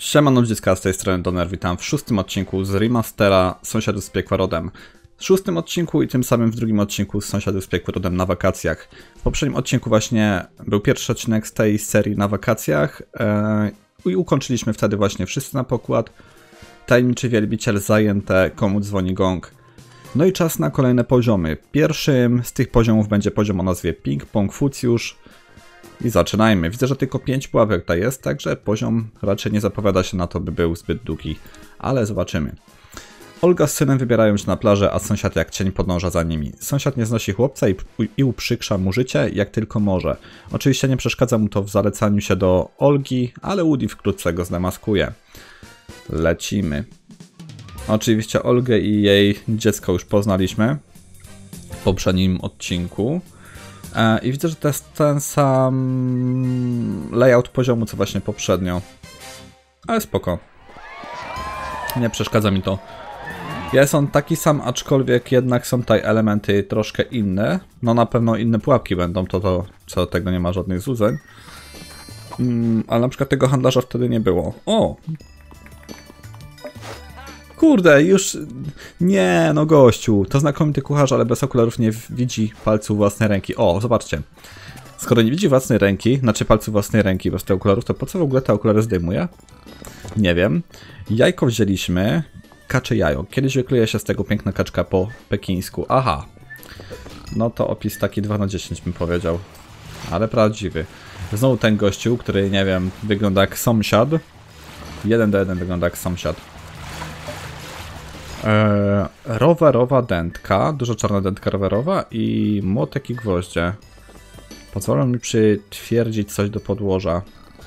Siemano ludziska, z tej strony Doner, witam w 6. odcinku z remastera Sąsiadów z Piekła Rodem. W 6. odcinku i tym samym w 2. odcinku z Sąsiadów z Piekła Rodem na wakacjach. W poprzednim odcinku właśnie był pierwszy odcinek z tej serii na wakacjach i ukończyliśmy wtedy właśnie wszyscy na pokład. Tajemniczy wielbiciel zajęte, komu dzwoni gong. No i czas na kolejne poziomy. Pierwszym z tych poziomów będzie poziom o nazwie Ping Pong Fucjusz. I zaczynajmy. Widzę, że tylko 5 pułapek tutaj jest, także poziom raczej nie zapowiada się na to, by był zbyt długi. Ale zobaczymy. Olga z synem wybierają się na plażę, a sąsiad jak cień podąża za nimi. Sąsiad nie znosi chłopca i uprzykrza mu życie jak tylko może. Oczywiście nie przeszkadza mu to w zalecaniu się do Olgi, ale Woody wkrótce go zdemaskuje. Lecimy. Oczywiście Olgę i jej dziecko już poznaliśmy w poprzednim odcinku. I widzę, że to jest ten sam layout poziomu, co właśnie poprzednio. Ale spoko. Nie przeszkadza mi to. Jest on taki sam, aczkolwiek jednak są tutaj elementy troszkę inne. No na pewno inne pułapki będą, to co do tego nie ma żadnych złudzeń. Ale na przykład tego handlarza wtedy nie było. O! Kurde, już... Nie, no gościu, to znakomity kucharz, ale bez okularów nie widzi palców własnej ręki. O, zobaczcie. Skoro nie widzi własnej ręki, znaczy palców własnej ręki bez tych okularów, to po co w ogóle te okulary zdejmuje? Nie wiem. Jajko wzięliśmy. Kacze jajo. Kiedyś wykluje się z tego piękna kaczka po pekińsku. Aha. No to opis taki 2 na 10 bym powiedział. Ale prawdziwy. Znowu ten gościu, który, nie wiem, wygląda jak sąsiad. 1 do 1 wygląda jak sąsiad. Rowerowa dętka, dużo czarna dętka rowerowa i młotek i gwoździe. Pozwolą mi przytwierdzić coś do podłoża.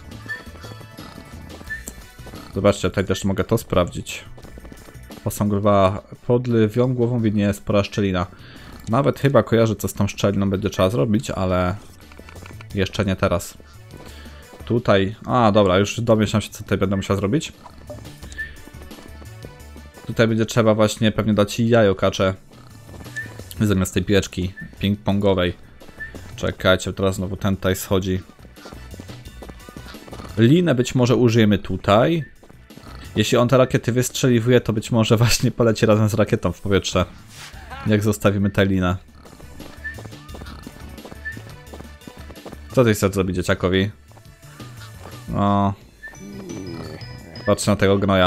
Zobaczcie, tutaj też mogę to sprawdzić. Pod lwią głową widnieje spora szczelina. Nawet chyba kojarzę, co z tą szczeliną będzie trzeba zrobić, ale jeszcze nie teraz. Tutaj, dobra, już domyślam się, co tutaj będę musiał zrobić. Tutaj będzie trzeba właśnie pewnie dać jajo kacze zamiast tej piłeczki ping-pongowej. Czekajcie, teraz znowu ten tutaj schodzi. Linę być może użyjemy tutaj. Jeśli on te rakiety wystrzeliwuje, to być może właśnie poleci razem z rakietą w powietrze. Jak zostawimy tę linę. Co ty chcesz zrobić dzieciakowi? No. Patrz na tego gnoja.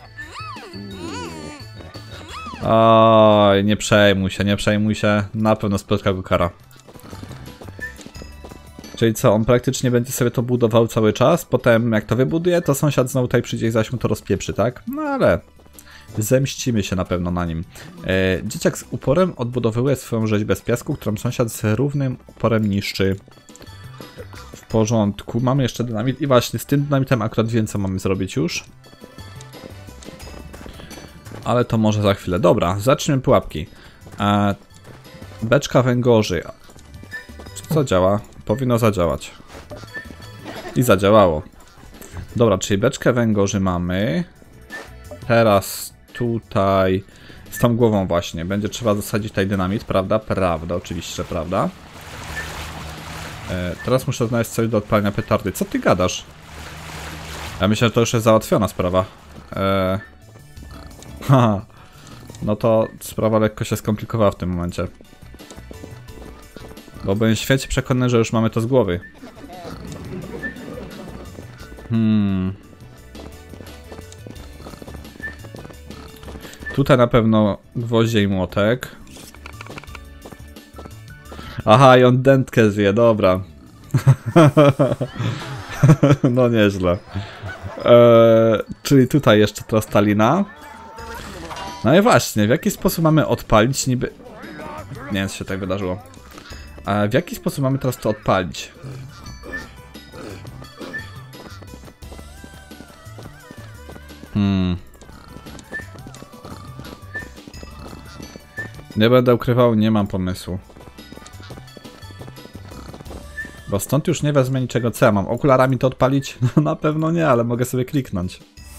Oj, nie przejmuj się, na pewno spotka go kara. Czyli co, on praktycznie będzie sobie to budował cały czas, potem jak to wybuduje, to sąsiad znowu tutaj przyjdzie i zaś mu to rozpieprzy, tak? No ale zemścimy się na pewno na nim. Dzieciak z uporem odbudowuje swoją rzeźbę z piasku, którą sąsiad z równym uporem niszczy. W porządku, mamy jeszcze dynamit i właśnie z tym dynamitem akurat wiem, co mamy zrobić już. Ale to może za chwilę. Dobra, zacznijmy pułapki. Beczka węgorzy. Czy to działa? Powinno zadziałać. I zadziałało. Dobra, czyli beczkę węgorzy mamy. Teraz tutaj z tą głową właśnie. Będzie trzeba zasadzić tutaj dynamit, prawda? Prawda, oczywiście, że prawda. Teraz muszę znaleźć coś do odpalenia petardy. Co ty gadasz? Ja myślę, że to już jest załatwiona sprawa. No to sprawa lekko się skomplikowała w tym momencie. Bo byłem święcie przekonany, że już mamy to z głowy. Tutaj na pewno gwoździe i młotek. Aha, i on dętkę zje, dobra. No nieźle. Czyli tutaj jeszcze teraz ta lina. No i właśnie, w jaki sposób mamy odpalić niby... Nie wiem, co się tak wydarzyło. A w jaki sposób mamy teraz to odpalić? Nie będę ukrywał, nie mam pomysłu. Bo stąd już nie wezmę niczego, co ja mam. Okularami to odpalić? No na pewno nie, ale mogę sobie kliknąć.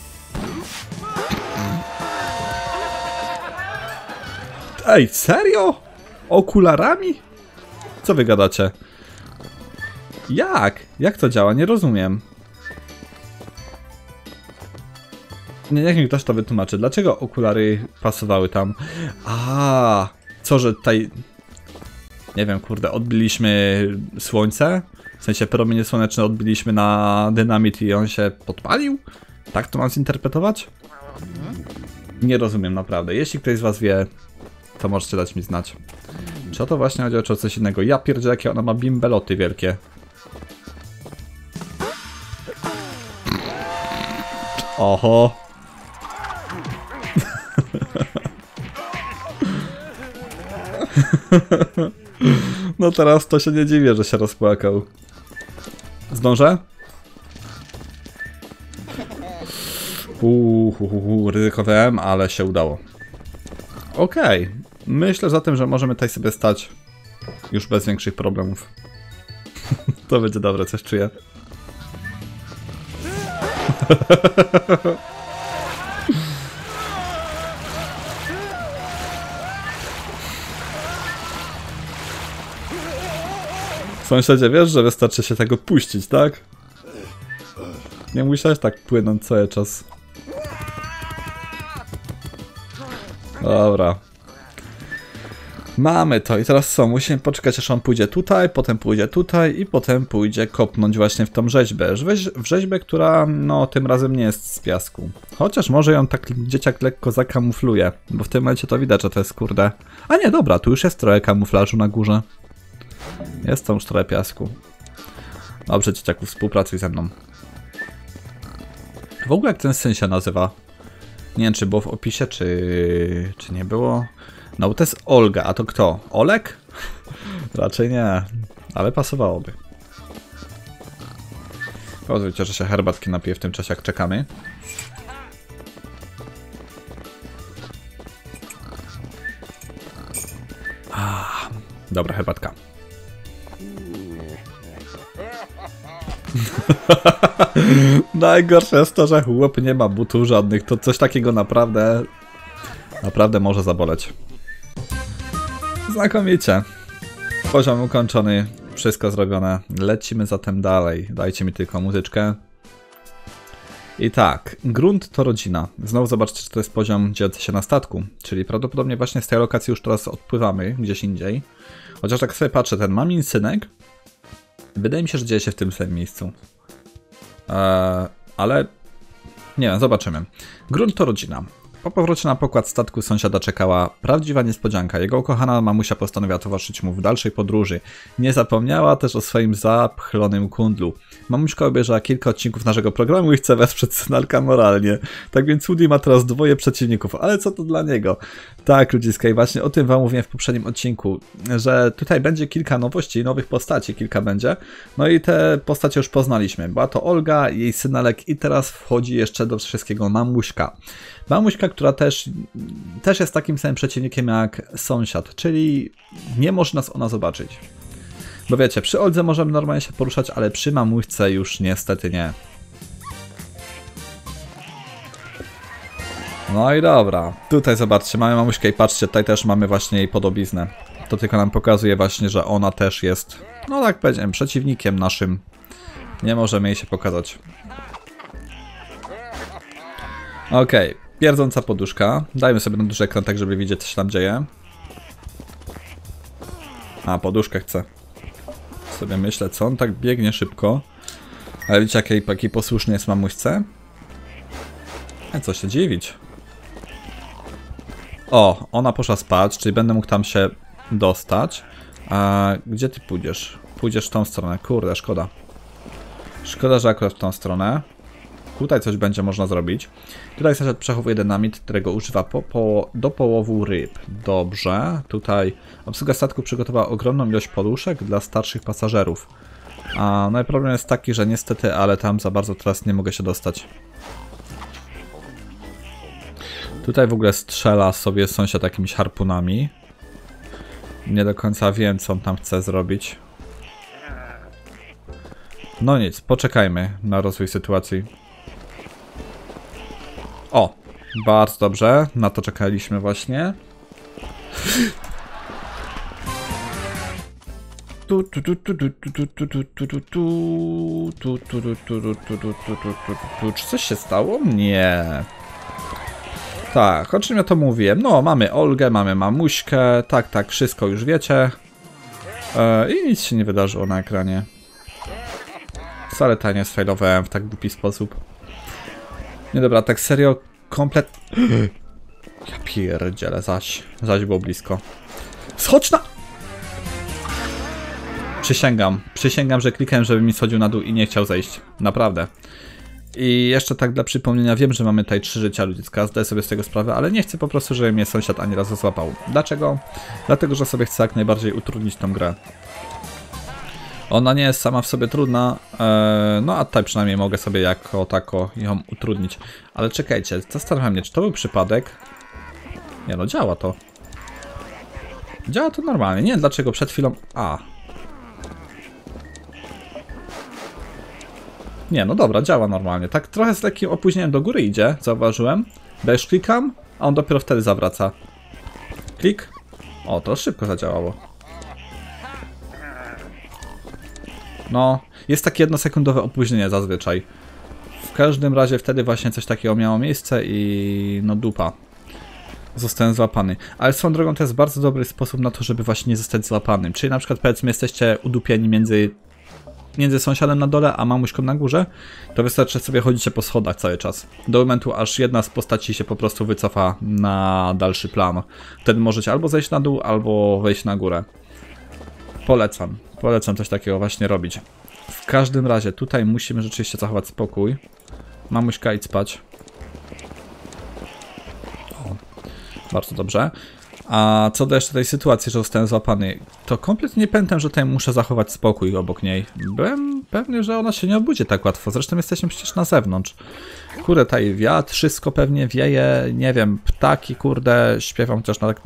Ej, serio? Okularami? Co wy gadacie? Jak? Jak to działa? Nie rozumiem. Niech mi ktoś to wytłumaczy. Dlaczego okulary pasowały tam? A, co, że tutaj... Nie wiem, kurde, odbiliśmy słońce? W sensie promienie słoneczne odbiliśmy na dynamit i on się podpalił? Tak to mam zinterpretować? Nie rozumiem naprawdę. Jeśli ktoś z was wie, to możecie dać mi znać. Czy o to właśnie chodzi, czy o coś innego? Ja pierdzielę, jakie ona ma bimbeloty wielkie. Oho. No teraz to się nie dziwię, że się rozpłakał. Zdążę? Ryzykowałem, ale się udało. Okej. Myślę zatem, że możemy tutaj sobie stać już bez większych problemów. To będzie dobre, coś czuję. Sąsiedzie, wiesz, że wystarczy się tego puścić, tak? Nie musiałeś tak płynąć cały czas. Dobra. Mamy to i teraz co? Musimy poczekać, aż on pójdzie tutaj, potem pójdzie tutaj i potem pójdzie kopnąć właśnie w tą rzeźbę. W rzeźbę, która no tym razem nie jest z piasku. Chociaż może ją tak dzieciak lekko zakamufluje, bo w tym momencie to widać, że to jest kurde... A nie, dobra, tu już jest trochę kamuflażu na górze. Jest tam już trochę piasku. Dobrze, dzieciaku, współpracuj ze mną. W ogóle jak ten syn się nazywa? Nie wiem, czy było w opisie, czy nie było. No, to jest Olga, a to kto? Olek? Raczej nie, ale pasowałoby. Pozwólcie, że się herbatki napiję w tym czasie, jak czekamy. Dobra, herbatka. Najgorsze jest to, że chłop nie ma butów żadnych. To coś takiego naprawdę może zaboleć. Znakomicie. Poziom ukończony. Wszystko zrobione. Lecimy zatem dalej. Dajcie mi tylko muzyczkę. I tak. Grunt to rodzina. Znowu zobaczcie, że to jest poziom dziejący się na statku. Czyli prawdopodobnie właśnie z tej lokacji już teraz odpływamy gdzieś indziej. Chociaż tak sobie patrzę, ten mamin synek wydaje mi się, że dzieje się w tym samym miejscu. Ale nie wiem, zobaczymy. Grunt to rodzina. Po powrocie na pokład statku sąsiada czekała prawdziwa niespodzianka. Jego ukochana mamusia postanowiła towarzyszyć mu w dalszej podróży. Nie zapomniała też o swoim zapchlonym kundlu. Mamuśka obejrzała kilka odcinków naszego programu i chce wesprzeć synalka moralnie. Tak więc Woody ma teraz dwoje przeciwników, ale co to dla niego? Tak, ludziska, i właśnie o tym wam mówiłem w poprzednim odcinku, że tutaj będzie kilka nowości, nowych postaci, kilka będzie. No i te postacie już poznaliśmy. Była to Olga, jej synalek i teraz wchodzi jeszcze do wszystkiego mamuśka. Mamuśka, która też jest takim samym przeciwnikiem jak sąsiad, czyli nie może nas ona zobaczyć. Bo wiecie, przy Oldze możemy normalnie się poruszać, ale przy mamuśce już niestety nie. No i dobra, tutaj zobaczcie, mamy mamuśkę i patrzcie, tutaj też mamy właśnie jej podobiznę. To tylko nam pokazuje właśnie, że ona też jest, no tak powiedziałem, przeciwnikiem naszym. Nie możemy jej się pokazać. Okej. Pierdząca poduszka. Dajmy sobie na duży ekran, tak żeby widzieć, co się tam dzieje. A, poduszkę chcę. Sobie myślę, co on tak biegnie szybko. Ale widzicie, jaki posłuszny jest mamuśce? Co się dziwić. O, ona poszła spać, czyli będę mógł tam się dostać. A gdzie ty pójdziesz? Pójdziesz w tą stronę. Kurde, szkoda. Szkoda, że akurat w tą stronę. Tutaj coś będzie można zrobić. Tutaj sąsiad przechowuje dynamit, którego używa do połowu ryb. Dobrze. Tutaj obsługa statku przygotowała ogromną ilość poduszek dla starszych pasażerów. No i problem jest taki, że niestety, ale tam za bardzo teraz nie mogę się dostać. Tutaj w ogóle strzela sobie sąsiad jakimiś harpunami. Nie do końca wiem, co on tam chce zrobić. No nic, poczekajmy na rozwój sytuacji. O, bardzo dobrze, na to czekaliśmy właśnie. Czy coś się stało? Nie. Tak, o czym ja to mówiłem? No, mamy Olgę, mamy mamuśkę, tak, wszystko już wiecie. I nic się nie wydarzyło na ekranie. Wcale nie sfailowałem w tak głupi sposób. Nie dobra, tak serio, komplet... Ja pierdzielę, zaś było blisko. Schodź na... Przysięgam, że klikałem, żeby mi schodził na dół i nie chciał zejść. Naprawdę. I jeszcze tak dla przypomnienia, wiem, że mamy tutaj 3 życia ludzika, zdaję sobie z tego sprawę, ale nie chcę po prostu, żeby mnie sąsiad ani razu złapał. Dlaczego? Dlatego, że sobie chcę jak najbardziej utrudnić tą grę. Ona nie jest sama w sobie trudna, no a tutaj przynajmniej mogę sobie jako tako ją utrudnić. Ale czekajcie, zastanawiam się, czy to był przypadek? Nie no, działa to. Działa to normalnie, nie wiem dlaczego przed chwilą... Nie, no dobra, działa normalnie. Tak trochę z lekkim opóźnieniem do góry idzie, zauważyłem. Bo już klikam, a on dopiero wtedy zawraca. Klik. O, to szybko zadziałało. No, jest takie jednosekundowe opóźnienie zazwyczaj. W każdym razie wtedy właśnie coś takiego miało miejsce i... no dupa. Zostałem złapany. Ale swoją drogą to jest bardzo dobry sposób na to, żeby właśnie nie zostać złapanym. Czyli na przykład powiedzmy jesteście udupieni między sąsiadem na dole, a mamuśką na górze, to wystarczy sobie chodzicie po schodach cały czas. Do momentu, aż jedna z postaci się po prostu wycofa na dalszy plan. Wtedy możecie albo zejść na dół, albo wejść na górę. Polecam coś takiego właśnie robić. W każdym razie, tutaj musimy rzeczywiście zachować spokój. Mamuśka, idź spać. O, bardzo dobrze. A co do jeszcze tej sytuacji, że zostałem złapany, to kompletnie nie pamiętam, że tutaj muszę zachować spokój obok niej. Byłem pewny, że ona się nie obudzi tak łatwo. Zresztą jesteśmy przecież na zewnątrz. Kurde, tutaj wiatr, wszystko pewnie wieje, nie wiem, ptaki, kurde, śpiewam chociaż tak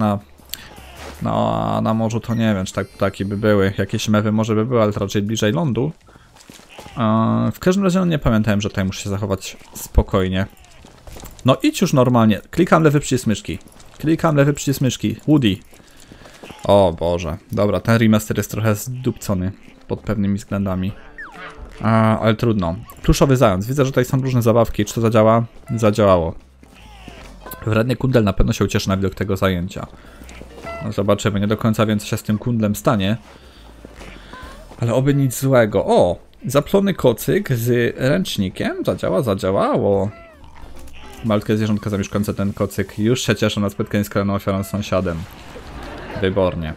na morzu, to nie wiem, czy tak ptaki by były. Jakieś mewy może by były, ale to raczej bliżej lądu. W każdym razie nie pamiętałem, że tutaj muszę się zachować spokojnie. No idź już normalnie. Klikam lewy przycisk myszki. Woody. O Boże. Dobra, ten remaster jest trochę zdupcony pod pewnymi względami. Ale trudno. Pluszowy zając. Widzę, że tutaj są różne zabawki. Czy to zadziała? Zadziałało. Wredny kundel na pewno się ucieszy na widok tego zajęcia. No zobaczymy. Nie do końca wiem, co się z tym kundlem stanie. Ale oby nic złego. O! Zaplony kocyk z ręcznikiem. Zadziałało. Malutkie zwierzątka zamieszkujące ten kocyk już się cieszą na spotkanie z kolejną ofiarą sąsiadem. Wybornie.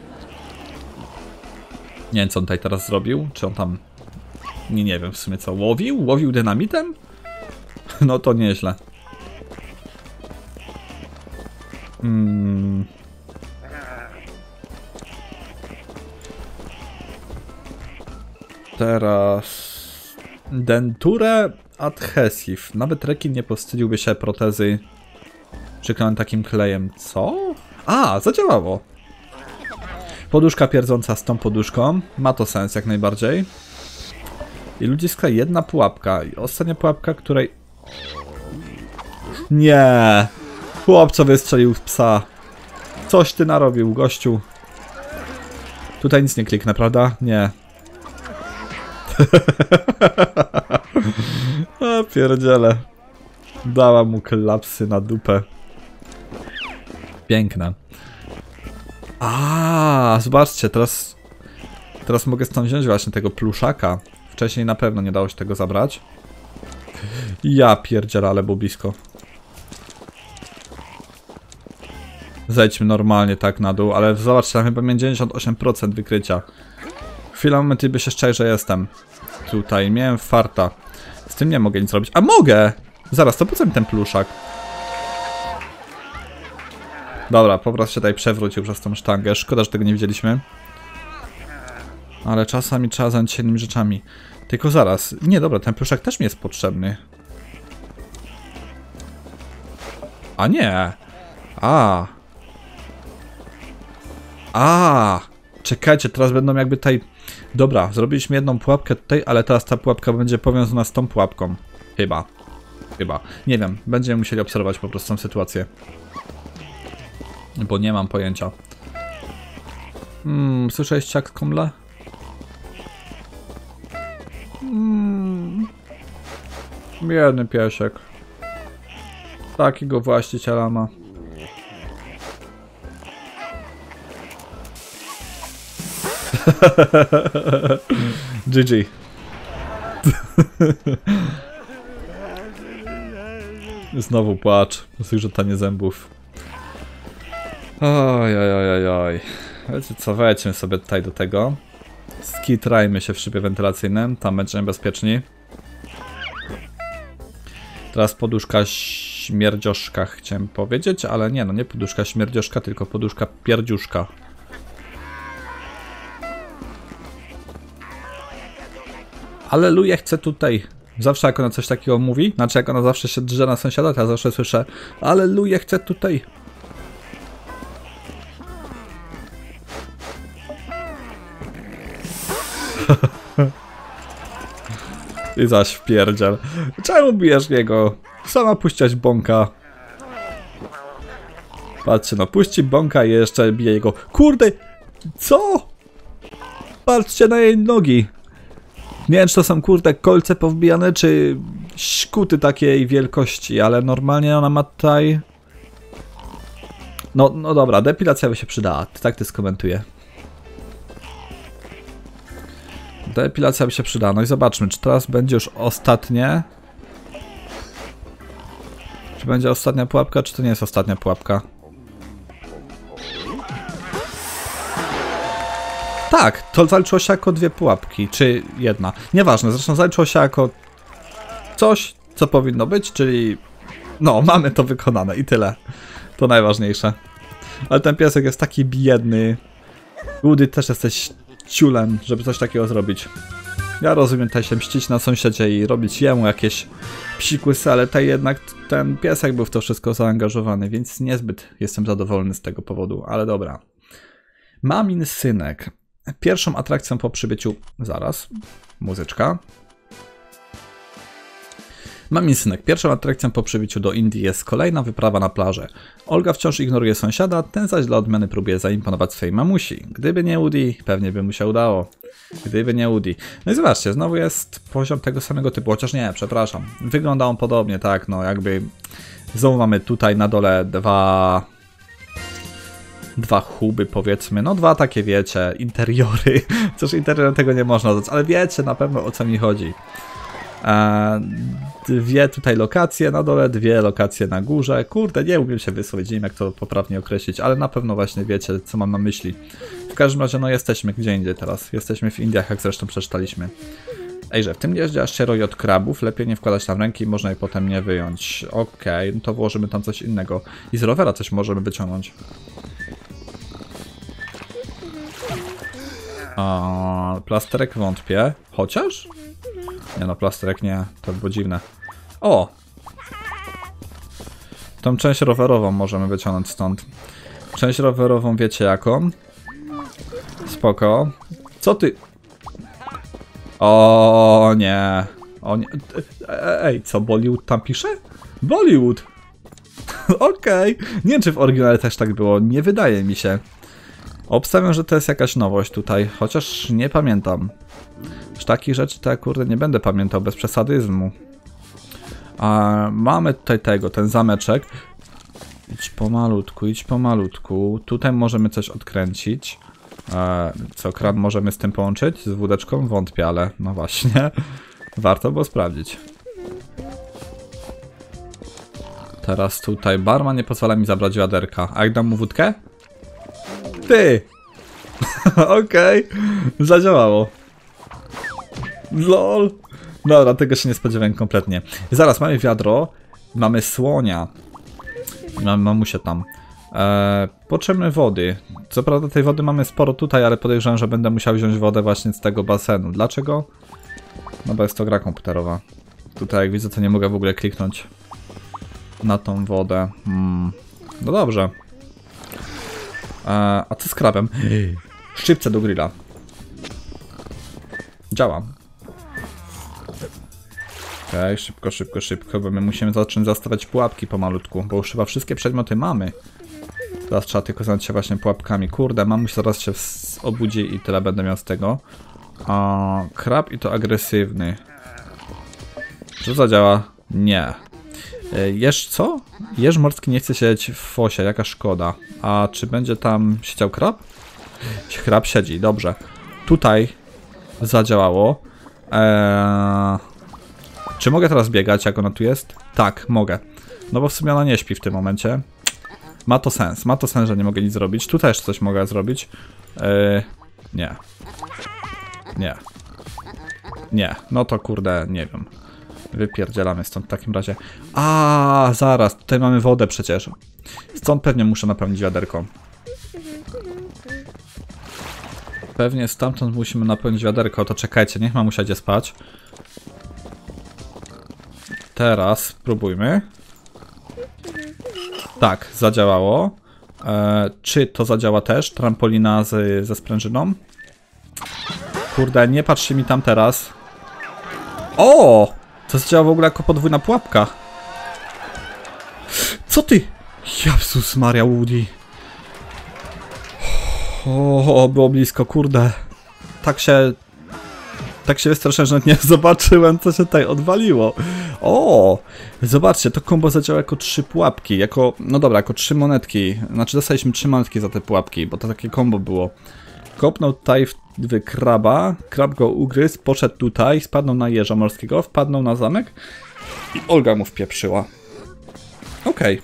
Nie wiem, co on tutaj teraz zrobił. Czy on tam... Nie wiem w sumie co. Łowił? Łowił dynamitem? No to nieźle. Teraz... Denture adhesive. Nawet rekin nie powstydziłby się protezy przyklejonej takim klejem. Co? Zadziałało. Poduszka pierdząca z tą poduszką. Ma to sens jak najbardziej. I ludziska jedna pułapka. I ostatnia pułapka, której... Nie! Chłopco wystrzelił w psa. Coś ty narobił, gościu. Tutaj nic nie kliknę, prawda? Nie. A pierdziele. Dała mu klapsy na dupę. Piękne. Zobaczcie, teraz mogę stąd wziąć właśnie tego pluszaka. Wcześniej na pewno nie dało się tego zabrać. Ja pierdzielę, ale było blisko. Zejdźmy normalnie tak na dół, ale zobaczcie, tam chyba miałem 98% wykrycia. Chwila, moment i by się szczerze, że jestem. Tutaj miałem farta. Z tym nie mogę nic robić. A mogę! Zaraz, to po co mi ten pluszak? Dobra, po prostu się tutaj przewrócił przez tą sztangę. Szkoda, że tego nie widzieliśmy. Ale czasami trzeba zająć się innymi rzeczami. Tylko zaraz. Nie, dobra, ten pluszak też mi jest potrzebny. A nie! Czekajcie, teraz będą jakby tutaj... Dobra, zrobiliśmy jedną pułapkę tutaj, ale teraz ta pułapka będzie powiązana z tą pułapką. Chyba. Nie wiem, będziemy musieli obserwować po prostu tą sytuację. Bo nie mam pojęcia. Słyszałeś jak komle? Biedny piesek. Takiego właściciela ma. GG. Znowu płacz. Zgrzytanie zębów. Oj. Wiecie co, wejdźmy sobie tutaj do tego. Skitrajmy się w szybie wentylacyjnym. Tam będziemy bezpieczni. Teraz poduszka śmierdzioszka chciałem powiedzieć, ale nie, no nie poduszka śmierdzioszka, tylko poduszka pierdziuszka. Aleluja, chcę tutaj. Zawsze jak ona coś takiego mówi, znaczy jak ona zawsze się drze na sąsiada, to ja zawsze słyszę aleluja, chcę tutaj. I zaś wpierdziel. Czemu bijesz niego? Sama puściać bąka. Patrzcie, no puści bąka i jeszcze bije jego. Kurde! Co? Patrzcie na jej nogi. Nie wiem, czy to są kurde kolce powbijane, czy szkuty takiej wielkości, ale normalnie ona ma tutaj... No dobra, depilacja by się przydała, tak to skomentuję. Depilacja by się przydała, no i zobaczmy, czy teraz będzie już ostatnie... Czy będzie ostatnia pułapka, czy to nie jest ostatnia pułapka? Tak, to zaliczyło się jako 2 pułapki, czy jedna. Nieważne, zresztą zaliczyło się jako coś, co powinno być, czyli... No, mamy to wykonane i tyle. To najważniejsze. Ale ten piesek jest taki biedny. Woody, też jesteś ciulem, żeby coś takiego zrobić. Ja rozumiem tutaj się mścić na sąsiedzie i robić jemu jakieś psikusy, ale tutaj jednak ten piesek był w to wszystko zaangażowany, więc niezbyt jestem zadowolony z tego powodu, ale dobra. Mamin synek. Pierwszą atrakcją po przybyciu... Zaraz. Muzyczka. Mamin synek. Pierwszą atrakcją po przybyciu do Indii jest kolejna wyprawa na plażę. Olga wciąż ignoruje sąsiada, ten zaś dla odmiany próbuje zaimponować swojej mamusi. Gdyby nie Woody, pewnie by mu się udało. Gdyby nie Woody. No i zobaczcie, znowu jest poziom tego samego typu, chociaż nie, przepraszam. Wygląda on podobnie, tak, no jakby... Znowu mamy tutaj na dole dwa huby, powiedzmy, no 2 takie, wiecie, interiory. Chociaż interior tego nie można dać, ale wiecie na pewno o co mi chodzi. 2 tutaj lokacje na dole, 2 lokacje na górze. Kurde, nie umiem się wysłowić, nie wiem jak to poprawnie określić, ale na pewno właśnie wiecie, co mam na myśli. W każdym razie, no jesteśmy gdzie indziej teraz. Jesteśmy w Indiach, jak zresztą przeczytaliśmy. Ejże, w tym jeździe aż się roi od krabów, lepiej nie wkładać tam ręki, można je potem nie wyjąć. Okej, no to włożymy tam coś innego. I z rowera coś możemy wyciągnąć. Plasterek wątpię. Chociaż? Nie no, plasterek nie. To by było dziwne. O! Tą część rowerową możemy wyciągnąć stąd. Część rowerową wiecie jaką? Spoko. Co ty? O nie. O nie. Ej, co? Bollywood tam pisze? Bollywood! Okej. Nie wiem, czy w oryginale też tak było. Nie wydaje mi się. Obstawiam, że to jest jakaś nowość tutaj, chociaż nie pamiętam. Już takich rzeczy to ja kurde nie będę pamiętał, bez przesadyzmu. Mamy tutaj ten zameczek. Idź pomalutku, idź pomalutku. Tutaj możemy coś odkręcić. Co, kran możemy z tym połączyć? Z wódeczką? Wątpię, ale no właśnie. Warto było sprawdzić. Teraz tutaj barman nie pozwala mi zabrać wiaderka. A jak dam mu wódkę? Ty! Okej. Zadziałało. LOL. Dobra, tego się nie spodziewałem kompletnie. Zaraz, mamy wiadro. Mamy słonia. Mamy mamusię tam. Potrzebne wody. Co prawda tej wody mamy sporo tutaj, ale podejrzewam, że będę musiał wziąć wodę właśnie z tego basenu. Dlaczego? No bo jest to gra komputerowa. Tutaj jak widzę, to nie mogę w ogóle kliknąć na tą wodę. No dobrze. A co z krabem? Szczypce do grilla. Działa. Okej, szybko, bo my musimy zacząć zastawiać pułapki pomalutku, bo już chyba wszystkie przedmioty mamy. Teraz trzeba tylko zająć się właśnie pułapkami. Kurde, mamuś zaraz się obudzi i tyle będę miał z tego. Krab i to agresywny. Czy zadziała? Nie. Jeż co? Jeż morski nie chce siedzieć w fosie, jaka szkoda. A czy będzie tam siedział krab? Krab siedzi, dobrze. tutaj zadziałało. Czy mogę teraz biegać, jak ona tu jest? Tak, mogę. No bo w sumie ona nie śpi w tym momencie. Ma to sens, że nie mogę nic zrobić. Tu też coś mogę zrobić. Nie. Nie. Nie, no to kurde, nie wiem. Wypierdzielamy stąd w takim razie. A, zaraz, tutaj mamy wodę przecież. Stąd pewnie muszę napełnić wiaderko. Pewnie stamtąd musimy napełnić wiaderko, to czekajcie, niech mam usiądzie spać. Teraz spróbujmy. Tak, zadziałało. Czy to zadziała też? Trampolina ze sprężyną? Kurde, nie patrzcie mi tam teraz. O! To zadziała w ogóle jako podwójna pułapka. Co ty? Jezus Maria, Woody. O, było blisko, kurde. Tak się wystraszyłem, że nie zobaczyłem, co się tutaj odwaliło. O! Zobaczcie, to kombo zadziała jako 3 pułapki. No dobra, jako 3 monetki. Znaczy dostaliśmy 3 monetki za te pułapki, bo to takie kombo było. Kopnął tutaj w kraba, krab go ugryzł, poszedł tutaj, spadnął na jeża morskiego, wpadnął na zamek i Olga mu wpieprzyła. Okej.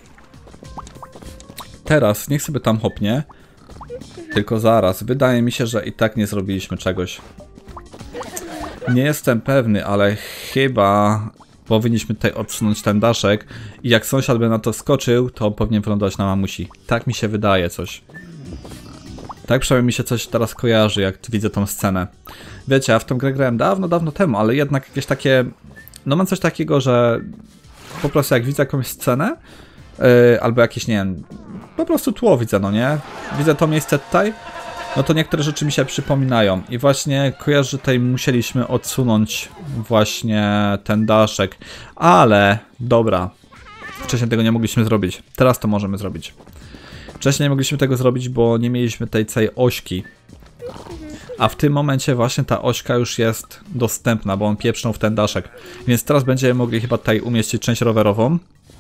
Teraz niech sobie tam hopnie. Tylko zaraz, wydaje mi się, że i tak nie zrobiliśmy czegoś. Nie jestem pewny, ale chyba powinniśmy tutaj odsunąć ten daszek i jak sąsiad by na to skoczył, to powinien wylądować na mamusi. Tak mi się wydaje coś. Tak przynajmniej mi się coś teraz kojarzy, jak widzę tą scenę. Wiecie, ja w tą grę grałem dawno temu, ale jednak jakieś takie... No mam coś takiego, że po prostu jak widzę jakąś scenę, albo jakieś, nie wiem, po prostu tło widzę, no nie? Widzę to miejsce tutaj, no to niektóre rzeczy mi się przypominają. I właśnie kojarzę, że tutaj musieliśmy odsunąć właśnie ten daszek. Ale, dobra, wcześniej tego nie mogliśmy zrobić. Teraz to możemy zrobić. Wcześniej nie mogliśmy tego zrobić, bo nie mieliśmy tej całej ośki. A w tym momencie właśnie ta ośka już jest dostępna, bo on pieprznął w ten daszek. Więc teraz będziemy mogli chyba tutaj umieścić część rowerową.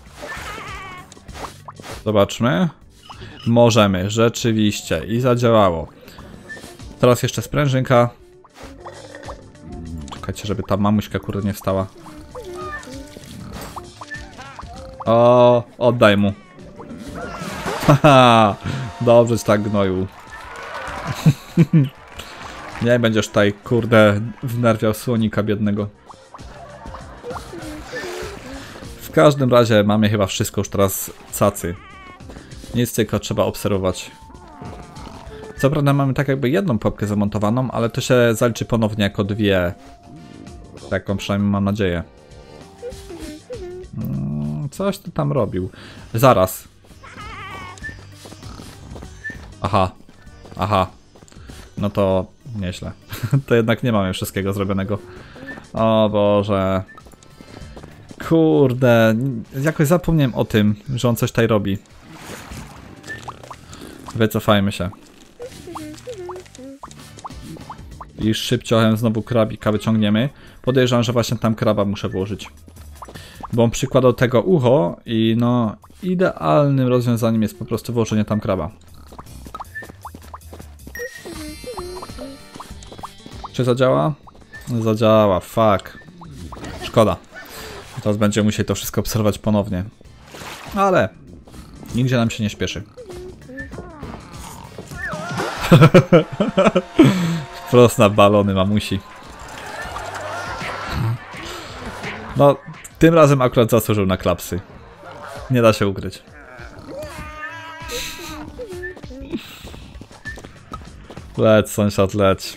Zobaczmy. Możemy, rzeczywiście. I zadziałało. Teraz jeszcze sprężynka. Czekajcie, żeby ta mamuśka kurde nie wstała. O, oddaj mu. Haha, dobrze ci tak gnoju. Nie będziesz tutaj, kurde, wnerwiał słonika biednego. W każdym razie mamy chyba wszystko już teraz cacy. Nic tylko trzeba obserwować. Co prawda mamy tak jakby jedną pułapkę zamontowaną, ale to się zaliczy ponownie jako 2. Taką przynajmniej mam nadzieję. Coś ty tam robił. Zaraz. Aha. Aha. No to nieźle. To jednak nie mamy wszystkiego zrobionego. O Boże. Kurde. Jakoś zapomniałem o tym, że on coś tutaj robi. Wycofajmy się. I szybciochem znowu krabika wyciągniemy. Podejrzewam, że właśnie tam kraba muszę włożyć. Bo on przykładał tego ucho i no idealnym rozwiązaniem jest po prostu włożenie tam kraba. Czy zadziała? Zadziała, fuck. Szkoda. Teraz będziemy musieli to wszystko obserwować ponownie. Ale nigdzie nam się nie śpieszy. Wprost na balony mamusi. No, tym razem akurat zasłużył na klapsy. Nie da się ukryć. Leć, sąsiad, leć.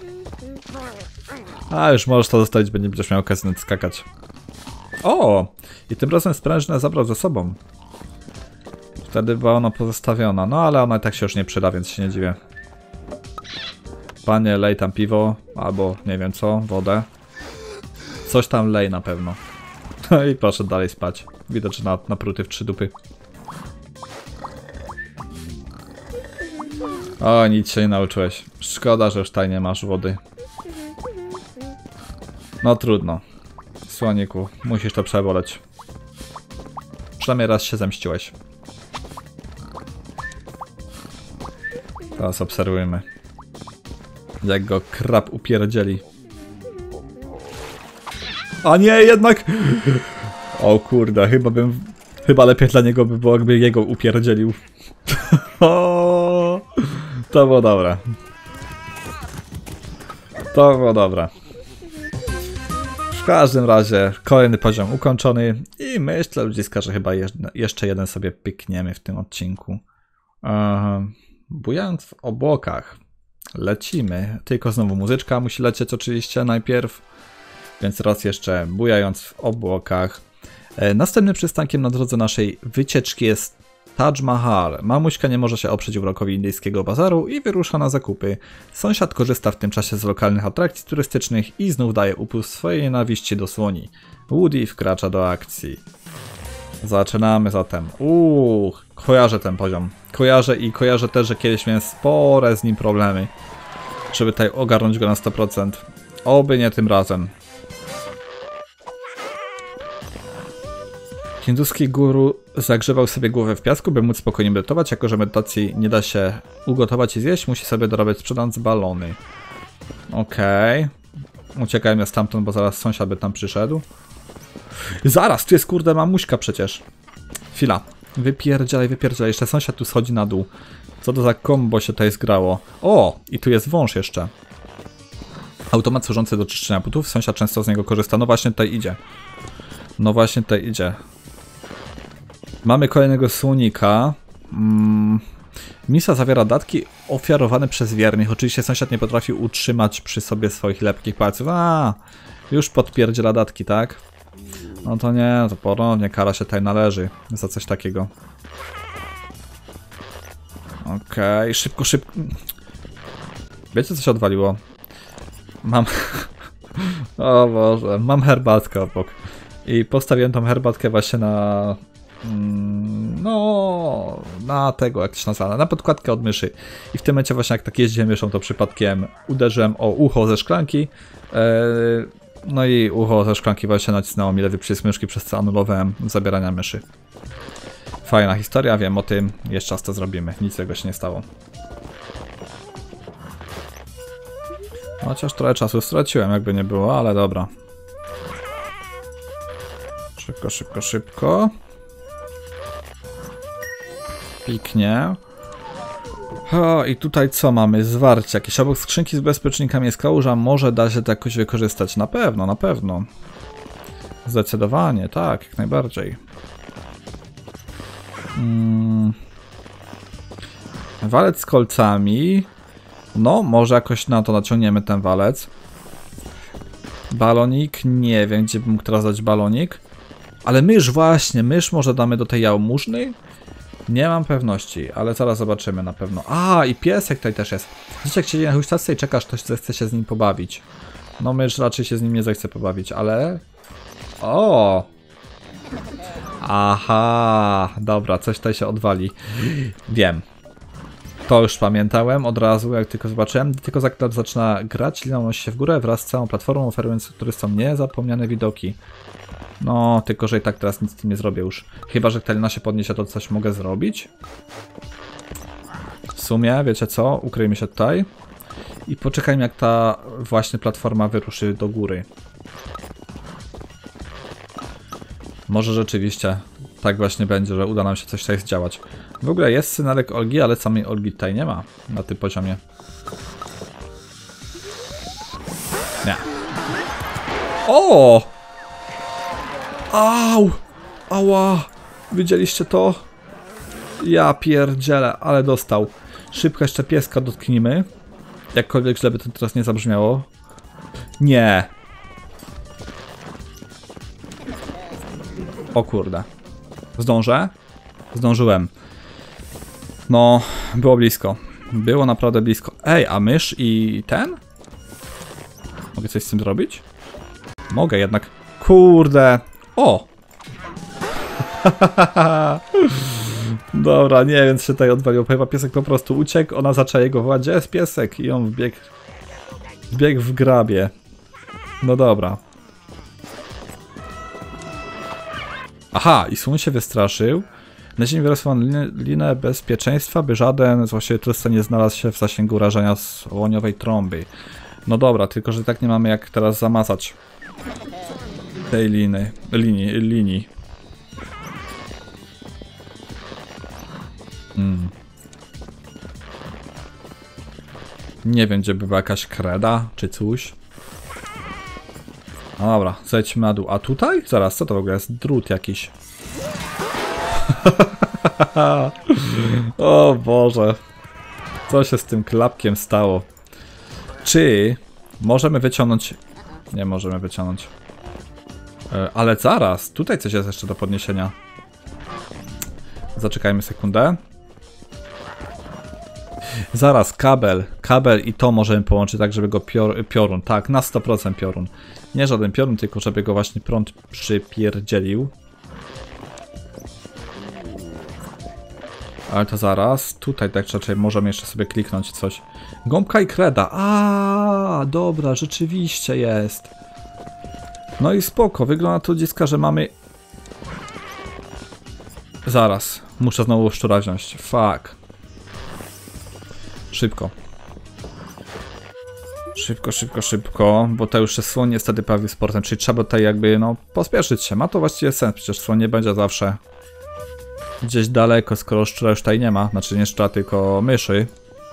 A, już możesz to zostawić, bo nie będziesz miał okazji skakać. O! I tym razem sprężynę zabrał ze sobą. Wtedy była ona pozostawiona. No, ale ona i tak się już nie przyda, więc się nie dziwię. Panie, lej tam piwo, albo nie wiem co, wodę. Coś tam lej na pewno. No i proszę dalej spać. Widać, że napruty w 3 dupy. O, nic się nie nauczyłeś. Szkoda, że już tutaj nie masz wody. No trudno. Słoniku, musisz to przeboleć. Przynajmniej raz się zemściłeś. Teraz obserwujmy. Jak go krab upierdzieli. A nie, jednak... O kurde, chyba lepiej dla niego by było, jakby jego upierdzielił. O, to było dobre. To było dobre. W każdym razie kolejny poziom ukończony i myślę, ludziska, że chyba jeszcze jeden sobie pykniemy w tym odcinku. Bujając w obłokach. Lecimy. Tylko znowu muzyczka musi lecieć oczywiście najpierw. Więc raz jeszcze bujając w obłokach. Następnym przystankiem na drodze naszej wycieczki jest Taj Mahal. Mamuśka nie może się oprzeć urokowi indyjskiego bazaru i wyrusza na zakupy. Sąsiad korzysta w tym czasie z lokalnych atrakcji turystycznych i znów daje upust swojej nienawiści do słoni. Woody wkracza do akcji. Zaczynamy zatem. Kojarzę ten poziom. Kojarzę też, że kiedyś miałem spore z nim problemy, żeby tutaj ogarnąć go na 100%. Oby nie tym razem. Hinduski guru zagrzewał sobie głowę w piasku, by móc spokojnie medytować. Jako że medytacji nie da się ugotować i zjeść, musi sobie dorabiać sprzedając balony. Okej. Uciekajmy stamtąd, bo zaraz sąsiad by tam przyszedł. Zaraz, tu jest kurde mamuśka przecież. Chwila. Wypierdzielaj. Jeszcze sąsiad tu schodzi na dół. Co to za kombo się tutaj zgrało? O! I tu jest wąż jeszcze. Automat służący do czyszczenia butów. Sąsiad często z niego korzysta. No właśnie tutaj idzie. Mamy kolejnego słonika. Misa zawiera datki ofiarowane przez wiernych. Oczywiście sąsiad nie potrafił utrzymać przy sobie swoich lepkich palców. Już podpierdziela datki, tak? No to nie, to ponownie kara się tutaj należy za coś takiego. Okej, szybko. Wiecie, co się odwaliło? O Boże, mam herbatkę obok. I postawiłem tą herbatkę właśnie na... No... Na tego, jak to się nazywa, na podkładkę od myszy. I w tym momencie właśnie jak tak jeździłem myszą, to przypadkiem uderzyłem o ucho ze szklanki. No i ucho ze szklanki właśnie nacisnęło mi lewy przycisk myszki, przez co anulowałem zabierania myszy. Fajna historia, wiem o tym. Jeszcze raz to zrobimy. Nic tego się nie stało. Chociaż trochę czasu straciłem, jakby nie było, ale dobra. Szybko. Piknie. O, i tutaj co mamy? Zwarcie. Jakieś obok skrzynki z bezpiecznikami jest kałuża. Może da się to jakoś wykorzystać. Na pewno. Zdecydowanie, tak, jak najbardziej. Walec z kolcami. No, może jakoś na to naciągniemy ten walec. Balonik. Nie wiem, gdzie bym mógł teraz dać balonik. Ale mysz właśnie. Mysz może damy do tej jałmużny? Nie mam pewności, ale zaraz zobaczymy na pewno. I piesek tutaj też jest. Widzicie, jak siedzi na huśtawce i czekasz, ktoś zechce się z nim pobawić. No mysz raczej się z nim nie zechce pobawić, ale... O! Aha! Dobra, coś tutaj się odwali. Wiem. To już pamiętałem od razu, jak tylko zobaczyłem. Tylko zaklep zaczyna grać, lina unosi się w górę wraz z całą platformą, oferując turystom niezapomniane widoki. No, tylko że i tak teraz nic z tym nie zrobię już. Chyba że ta lina się podniesie, to coś mogę zrobić. W sumie, wiecie co? Ukryjmy się tutaj. I poczekajmy, jak ta właśnie platforma wyruszy do góry. Może rzeczywiście tak właśnie będzie, że uda nam się coś tutaj zdziałać. W ogóle jest synalek Olgi, ale samej Olgi tutaj nie ma na tym poziomie. Nie. O! Au! Ała! Widzieliście to? Ja pierdzielę, ale dostał. Szybko jeszcze pieska dotknijmy. Jakkolwiek źle by to teraz nie zabrzmiało. Nie. O kurde. Zdążę? Zdążyłem. No, było blisko. Było naprawdę blisko. Ej, a mysz i ten? Mogę coś z tym zrobić? Mogę jednak. Kurde. O! Dobra, nie wiem, co się tutaj odwaliło. Chyba piesek po prostu uciekł, ona zaczęła jego wołać. Gdzie jest piesek? I on wbiegł w grabie. No dobra. Aha, i Sun się wystraszył. Na ziemi wyrysowano linę bezpieczeństwa, by żaden z właściwie turystów nie znalazł się w zasięgu urażenia słoniowej trąby. No dobra, tylko że tak nie mamy jak teraz zamazać tej linii. Nie wiem, gdzie by była jakaś kreda, czy coś. No dobra, zejdźmy na dół. A tutaj? Zaraz, co to w ogóle jest? Drut jakiś. O Boże. Co się z tym klapkiem stało? Czy możemy wyciągnąć... Nie możemy wyciągnąć. Ale zaraz, tutaj coś jest jeszcze do podniesienia. Zaczekajmy sekundę. Zaraz, kabel i to możemy połączyć tak, żeby go piorun, tak, na 100% piorun. Nie żaden piorun, tylko żeby go właśnie prąd przypierdzielił. Ale to zaraz, tutaj tak raczej możemy jeszcze sobie kliknąć coś. Gąbka i kreda, dobra, rzeczywiście jest. No i spoko, wygląda to dziecka, że mamy... Zaraz, muszę znowu szczura wziąć, fuck. Szybko, bo to już jest słoń niestety prawie sportem, czyli trzeba tutaj jakby, no, pospieszyć się. Ma to właściwie sens, przecież słoń nie będzie zawsze gdzieś daleko, skoro szczura już tutaj nie ma. Znaczy nie szczura, tylko myszy.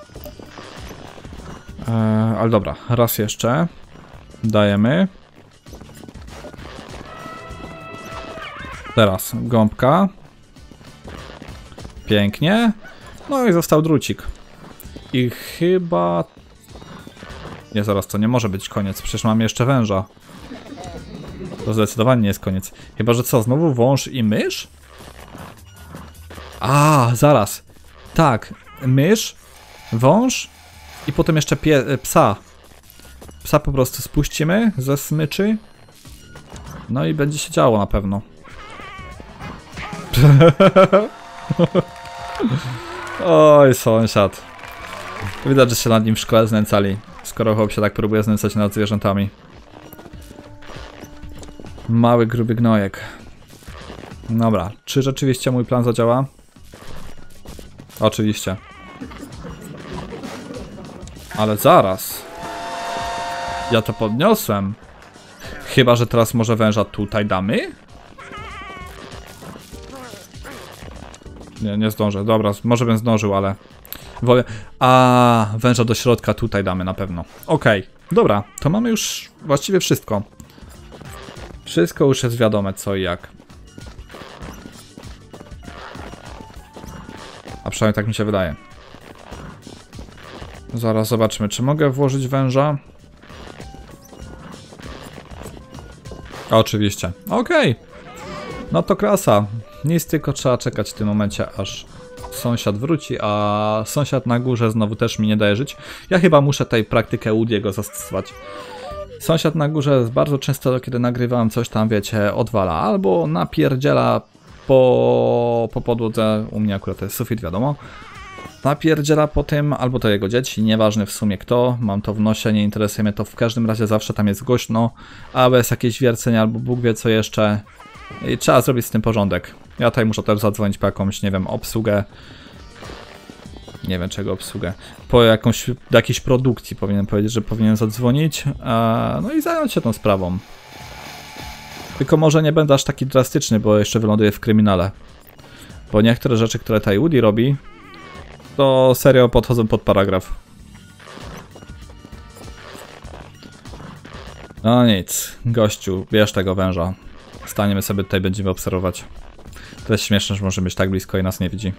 Ale dobra, raz jeszcze. Dajemy. Teraz gąbka. Pięknie. No i został drucik. I chyba... Nie, zaraz, to nie może być koniec. Przecież mamy jeszcze węża. To zdecydowanie nie jest koniec. Chyba, że co? Znowu wąż i mysz? Zaraz. Tak. Mysz, wąż i potem jeszcze psa. Psa po prostu spuścimy ze smyczy. No i będzie się działo na pewno. Oj, sąsiad. Widać, że się nad nim w szkole znęcali, skoro chłop się tak próbuje znęcać nad zwierzętami. Mały, gruby gnojek. Dobra, czy rzeczywiście mój plan zadziała? Oczywiście. Ale zaraz. Ja to podniosłem. Chyba, że teraz może węża tutaj damy? Nie zdążę. Dobra, może bym zdążył, ale... wolę... węża do środka tutaj damy na pewno. Okej, dobra, to mamy już właściwie wszystko. Wszystko już jest wiadome co i jak. A przynajmniej tak mi się wydaje. Zaraz zobaczmy, czy mogę włożyć węża? Oczywiście. Okej. No to klasa. Nic, tylko trzeba czekać w tym momencie, aż sąsiad wróci, a sąsiad na górze znowu też mi nie daje żyć. Ja chyba muszę tej praktykę Woody'ego zastosować. Sąsiad na górze bardzo często, kiedy nagrywałem coś tam, wiecie, odwala albo napierdziela po podłodze, u mnie akurat to jest sufit, wiadomo. Napierdziela po tym, albo to jego dzieci, nieważne w sumie kto, mam to w nosie, nie interesuje mnie to, w każdym razie zawsze tam jest głośno, a bez jakieś wiercenia albo Bóg wie co jeszcze. I trzeba zrobić z tym porządek. Ja tutaj muszę też zadzwonić po jakąś, nie wiem, obsługę. Nie wiem czego obsługę. Po jakiejś produkcji powinienem powiedzieć, że powinien zadzwonić. No i zająć się tą sprawą. Tylko może nie będę aż taki drastyczny, bo jeszcze wyląduję w kryminale. Bo niektóre rzeczy, które tutaj Woody robi, to serio podchodzą pod paragraf. No nic, gościu, bierz tego węża. Staniemy sobie tutaj, będziemy obserwować. To jest śmieszne, że może być tak blisko i nas nie widzi.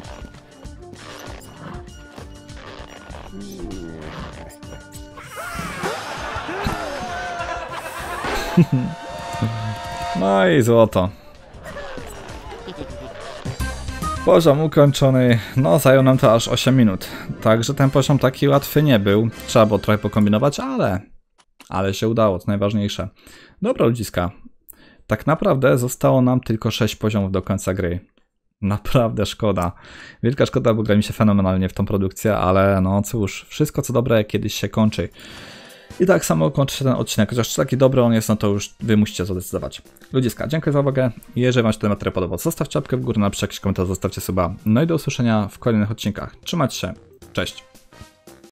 No i złoto. Poziom ukończony. No, zajął nam to aż 8 minut. Także ten poziom taki łatwy nie był. Trzeba było trochę pokombinować, ale się udało, to najważniejsze. Dobra, ludziska. Tak naprawdę zostało nam tylko 6 poziomów do końca gry. Naprawdę szkoda. Wielka szkoda, bo gra mi się fenomenalnie w tą produkcję, ale no cóż, wszystko co dobre kiedyś się kończy. I tak samo kończy się ten odcinek, chociaż czy taki dobry on jest, no to już wy musicie zadecydować. Ludziska, dziękuję za uwagę. Jeżeli wam się ten materiał podobał, zostawcie łapkę w górę, napiszcie jakiś komentarz, zostawcie suba. No i do usłyszenia w kolejnych odcinkach. Trzymajcie się, cześć!